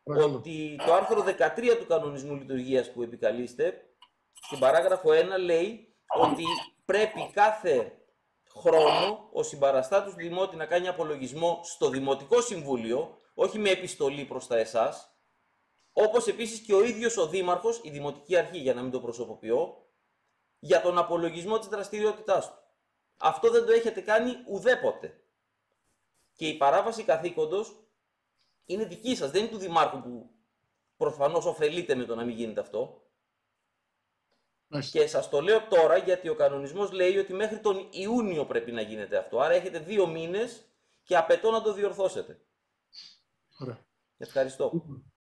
ότι το άρθρο 13 του Κανονισμού Λειτουργίας που επικαλείστε, στην παράγραφο 1 λέει ότι πρέπει κάθε χρόνο ο συμπαραστάτης του Δημότη να κάνει απολογισμό στο Δημοτικό Συμβούλιο, όχι με επιστολή προς τα εσάς, όπως επίσης και ο ίδιος ο Δήμαρχος, η Δημοτική Αρχή, για να μην το προσωποποιώ, για τον απολογισμό της δραστηριότητάς του. Αυτό δεν το έχετε κάνει ουδέποτε. Και η παράβαση καθήκοντος είναι δική σας, δεν είναι του Δημάρχου που προφανώς ωφελείται με το να μην γίνεται αυτό. Και σας το λέω τώρα γιατί ο κανονισμός λέει ότι μέχρι τον Ιούνιο πρέπει να γίνεται αυτό. Άρα έχετε 2 μήνες και απαιτώ να το διορθώσετε. Ωραία. Ευχαριστώ.